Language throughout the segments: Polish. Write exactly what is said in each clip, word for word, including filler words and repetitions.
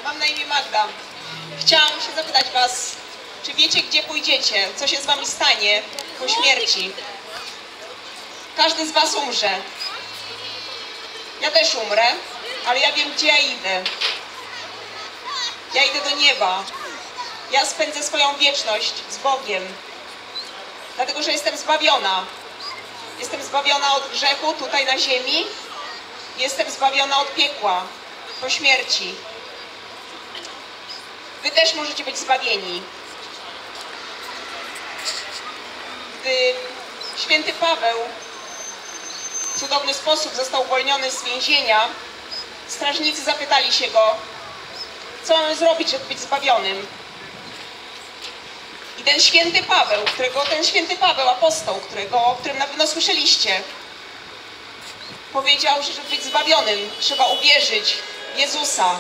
Mam na imię Magda. Chciałam się zapytać was, czy wiecie, gdzie pójdziecie? Co się z wami stanie po śmierci? Każdy z was umrze. Ja też umrę, ale ja wiem, gdzie ja idę. Ja idę do nieba. Ja spędzę swoją wieczność z Bogiem. Dlatego, że jestem zbawiona. Jestem zbawiona od grzechu tutaj na ziemi. Jestem zbawiona od piekła po śmierci. Wy też możecie być zbawieni. Gdy święty Paweł w cudowny sposób został uwolniony z więzienia, strażnicy zapytali się go, co mamy zrobić, żeby być zbawionym. I ten święty Paweł, którego, ten święty Paweł, apostoł, którego, o którym na pewno słyszeliście, powiedział, że żeby być zbawionym, trzeba uwierzyć w Jezusa.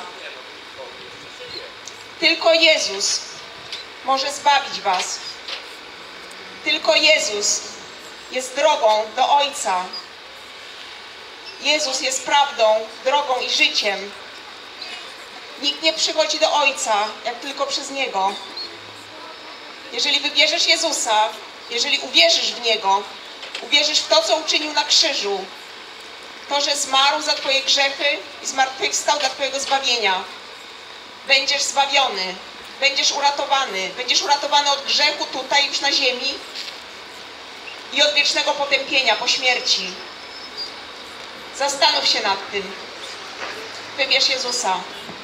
Tylko Jezus może zbawić was. Tylko Jezus jest drogą do Ojca. Jezus jest prawdą, drogą i życiem. Nikt nie przychodzi do Ojca, jak tylko przez Niego. Jeżeli wybierzesz Jezusa, jeżeli uwierzysz w Niego, uwierzysz w to, co uczynił na krzyżu, to, że zmarł za twoje grzechy i zmartwychwstał dla twojego zbawienia, będziesz zbawiony, będziesz uratowany, będziesz uratowany od grzechu tutaj już na ziemi i od wiecznego potępienia po śmierci. Zastanów się nad tym. Wybierz Jezusa.